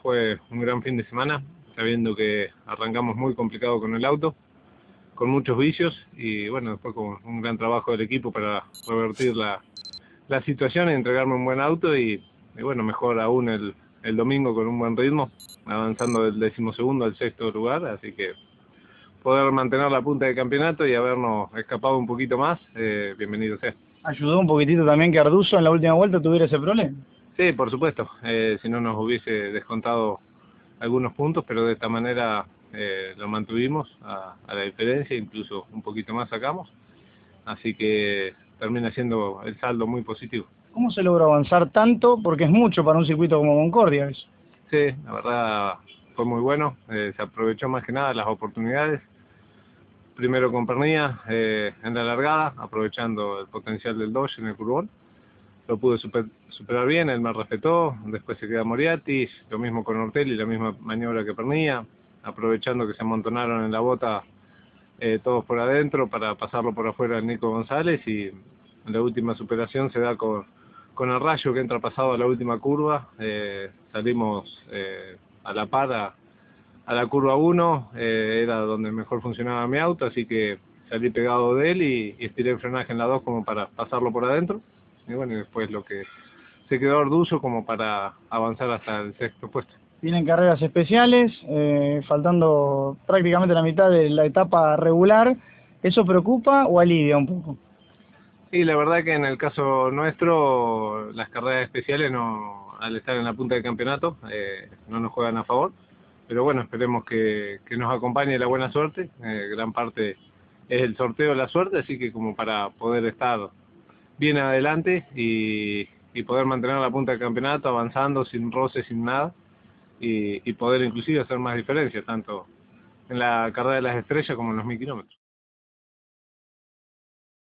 fue un gran fin de semana, sabiendo que arrancamos muy complicado con el auto, con muchos vicios y bueno, después con un gran trabajo del equipo para revertir la situación y entregarme un buen auto y bueno, mejor aún el domingo con un buen ritmo, avanzando del 12º al 6º lugar, así que poder mantener la punta del campeonato y habernos escapado un poquito más, bienvenido sea. ¿Ayudó un poquitito también que Arduzo en la última vuelta tuviera ese problema? Sí, por supuesto, si no nos hubiese descontado algunos puntos, pero de esta manera lo mantuvimos a la diferencia, incluso un poquito más sacamos, así que termina siendo el saldo muy positivo. ¿Cómo se logró avanzar tanto? Porque es mucho para un circuito como Concordia eso. Sí, la verdad fue muy bueno, se aprovechó más que nada las oportunidades, primero con Pernilla en la largada, aprovechando el potencial del Dodge en el curbón. Lo pude superar bien, él me respetó, después se queda Moriarty, lo mismo con Ortelli, la misma maniobra que Pernilla, aprovechando que se amontonaron en la bota todos por adentro para pasarlo por afuera al Nico González y la última superación se da con el Rayo que entra pasado a la última curva, salimos a la par a la curva 1, era donde mejor funcionaba mi auto, así que salí pegado de él y estiré el frenaje en la 2 como para pasarlo por adentro. Y bueno, y después lo que se quedó Arduzo como para avanzar hasta el 6º puesto. Vienen carreras especiales, faltando prácticamente la mitad de la etapa regular. ¿Eso preocupa o alivia un poco? Y la verdad que en el caso nuestro, las carreras especiales no, al estar en la punta del campeonato no nos juegan a favor. Pero bueno, esperemos que nos acompañe la buena suerte. Gran parte es el sorteo de la suerte, así que como para poder estar bien adelante y poder mantener la punta del campeonato avanzando sin roce, sin nada y poder inclusive hacer más diferencia tanto en la carrera de las estrellas como en los 1000 kilómetros.